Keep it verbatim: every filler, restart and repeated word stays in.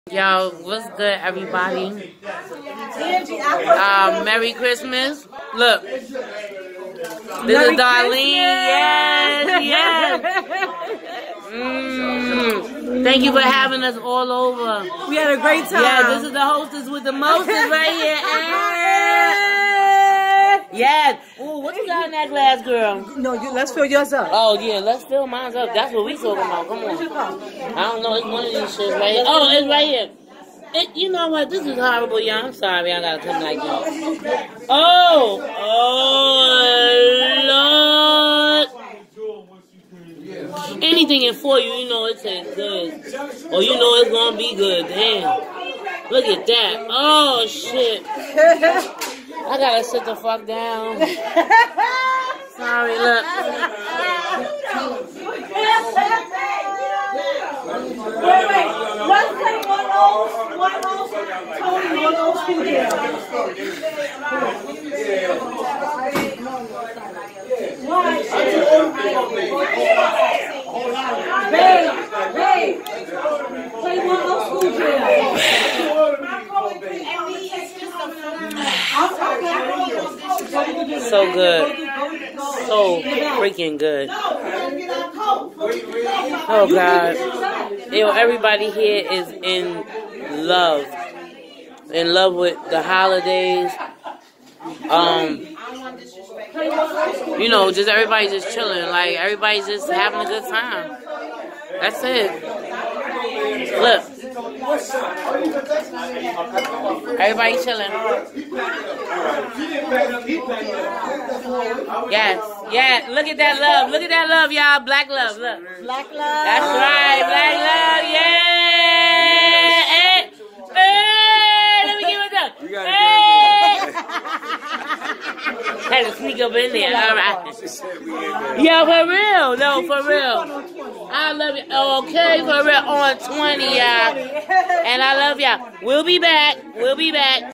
Yo, what's good, everybody? Uh, Merry Christmas. Look, this Merry is Darlene. Yes, yes. Mm. Thank you for having us all over. We had a great time. Yeah, this is the hostess with the mostest right here. Yes. Ooh, what you got in that glass, girl? No, you, let's fill yours up. Oh, yeah, let's fill mine up. That's what we talking about. Come on. I don't know. It's one of these shits right here. Oh, it's right here. It, you know what? This is horrible, y'all. I'm sorry. I gotta come like that. Oh, oh, Lord. Anything in for you, you know it tastes good. Or you know it's gonna be good. Damn. Look at that. Oh, shit. I gotta sit the fuck down. Sorry, look. Wait, wait. Let's take one old, one old, Tony, one old school jail. Babe, babe, play one old school jail. So good. So freaking good. Oh, God. You know, everybody here is in love. In love with the holidays. Um, you know, just everybody just chilling. Like, everybody's just having a good time. That's it. Look. Everybody chilling. Yes, yes. Look at that love. Look at that love, y'all. Black love. Look. Black love. That's right. Black love. Yeah. Hey, hey. Let me give it up. Hey. Had to sneak up in there. All right. Yo, for real. No, for real. I love you. Okay, for real. On twenty, y'all. And I love y'all. We'll be back. We'll be back.